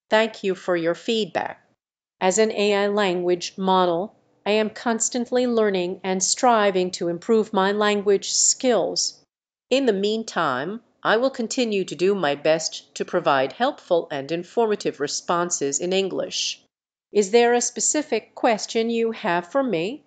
Thank you for your feedback. As an AI language model, I am constantly learning and striving to improve my language skills. In the meantime, I will continue to do my best to provide helpful and informative responses in English. Is there a specific question you have for me?